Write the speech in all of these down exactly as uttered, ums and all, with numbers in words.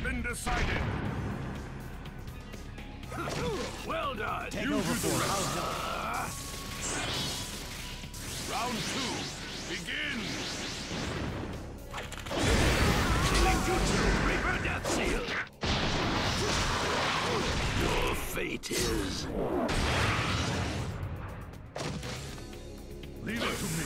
been decided. Well done. Take you over do the for rest. Uh, round two, begin. Killing Jutsu, Reaper Death Seal. Your fate is. Leave it to me.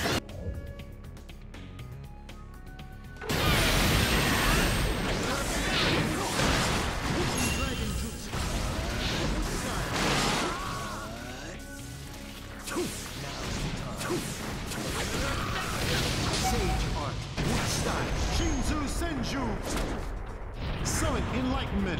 Sage Art, Wood Style, Shinzu Senju. Summon Enlightenment.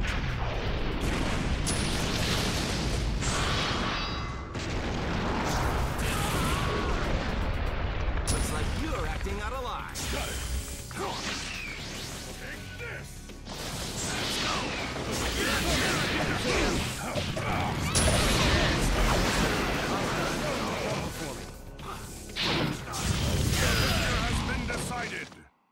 Looks like you're acting out of line. Got it. Come on. Take this. Has been decided.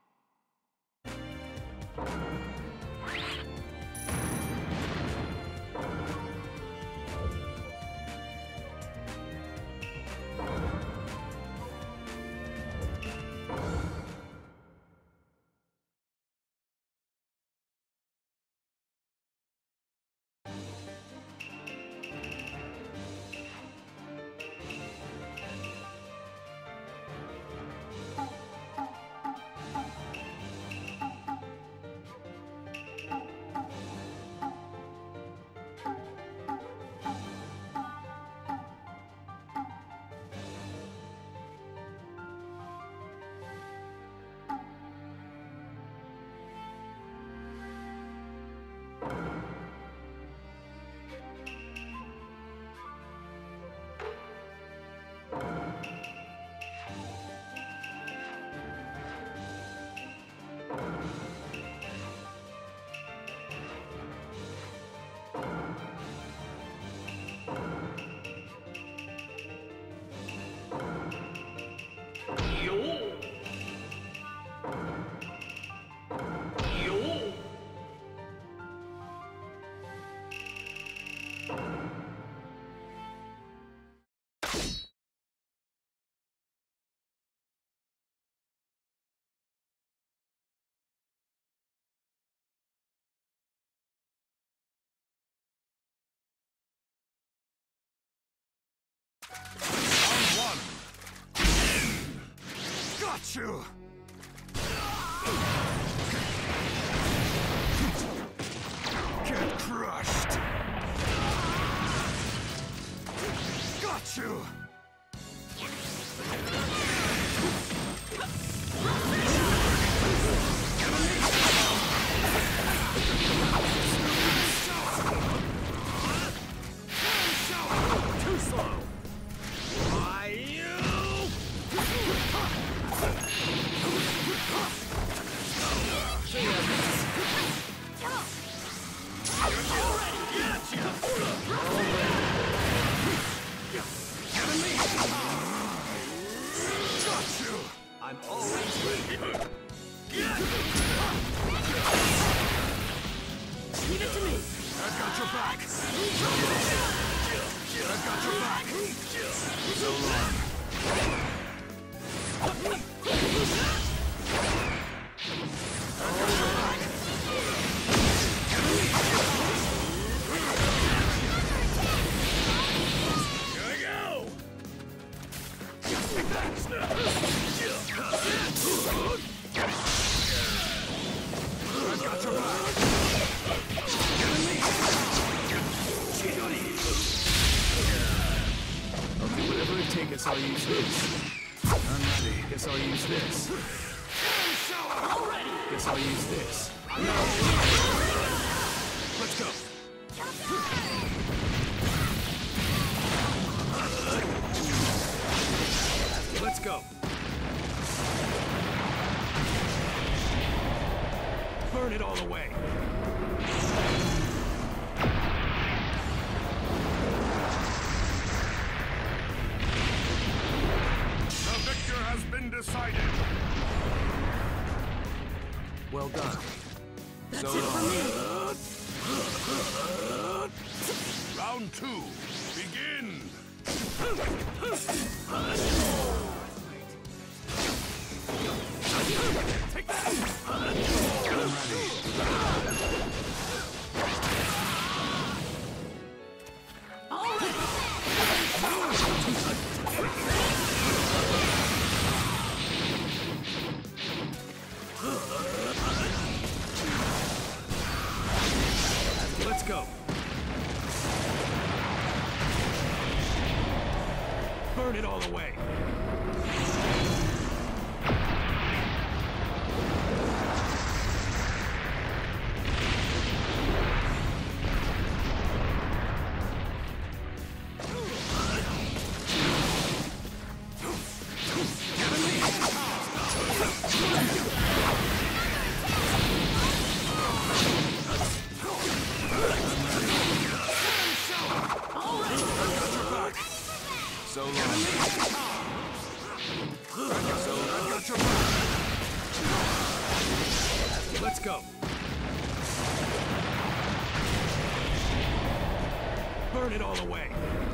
Round one. Got you. Get crushed. Got you. Too slow. Why you? I'm always ready. Leave it to me. I've got your back. I've got your back. So long. I've got your back. Here I go. I've got your back. Okay, whatever it takes, guess I'll use this. I'm ready. Guess I'll use this. Guess I'll use this. Let's go. Let's go. Burn it all away. The victor has been decided. Well done. That's So it for me. Round two. Begin. Take that! I'm ready. All right. Let's go. Burn it all away. So long. So I've got your back. Let's go. Burn it all away.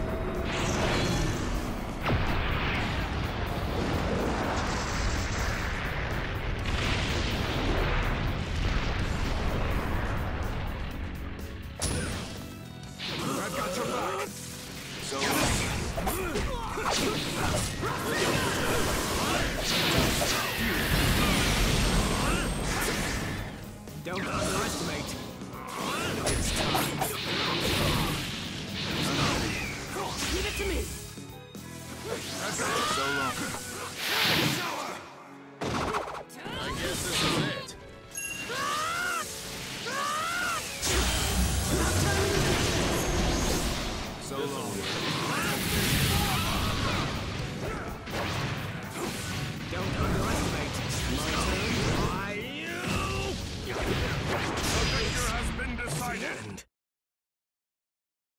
I've got your back. So Don't